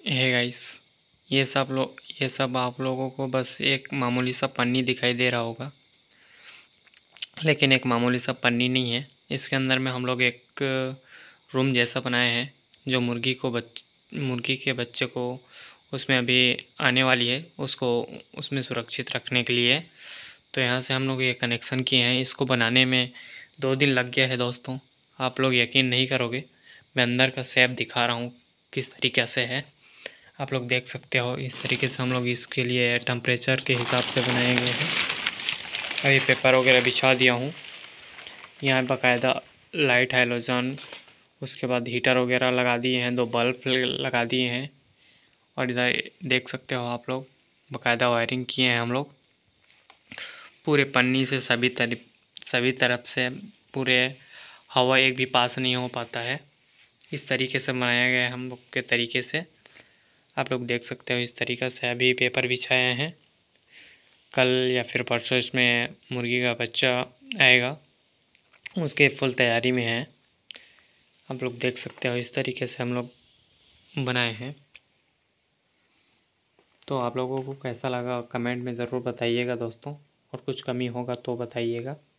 Hey guys, ये सब आप लोगों को बस एक मामूली सा पन्नी दिखाई दे रहा होगा, लेकिन एक मामूली सा पन्नी नहीं है। इसके अंदर में हम लोग एक रूम जैसा बनाए हैं जो मुर्गी के बच्चे को उसमें अभी आने वाली है, उसको उसमें सुरक्षित रखने के लिए। तो यहाँ से हम लोग ये कनेक्शन किए हैं। इसको बनाने में 2 दिन लग गया है दोस्तों। आप लोग यकीन नहीं करोगे, मैं अंदर का शेप दिखा रहा हूँ किस तरीके से है। आप लोग देख सकते हो इस तरीके से हम लोग इसके लिए टेम्परेचर के हिसाब से बनाए गए हैं। अभी पेपर वगैरह बिछा दिया हूँ। यहाँ बाकायदा लाइट हैलोजन, उसके बाद हीटर वगैरह लगा दिए हैं, 2 बल्ब लगा दिए हैं। और इधर देख सकते हो आप लोग बाकायदा वायरिंग किए हैं हम लोग पूरे पन्नी से। सभी तरफ से पूरे हवा एक भी पास नहीं हो पाता है। इस तरीके से बनाया गया है हम लोग के तरीके से। आप लोग देख सकते हो इस तरीक़े से अभी पेपर बिछाए हैं। कल या फिर परसों इसमें मुर्गी का बच्चा आएगा, उसके फुल तैयारी में है। आप लोग देख सकते हो इस तरीके से हम लोग बनाए हैं। तो आप लोगों को कैसा लगा कमेंट में ज़रूर बताइएगा दोस्तों, और कुछ कमी होगा तो बताइएगा।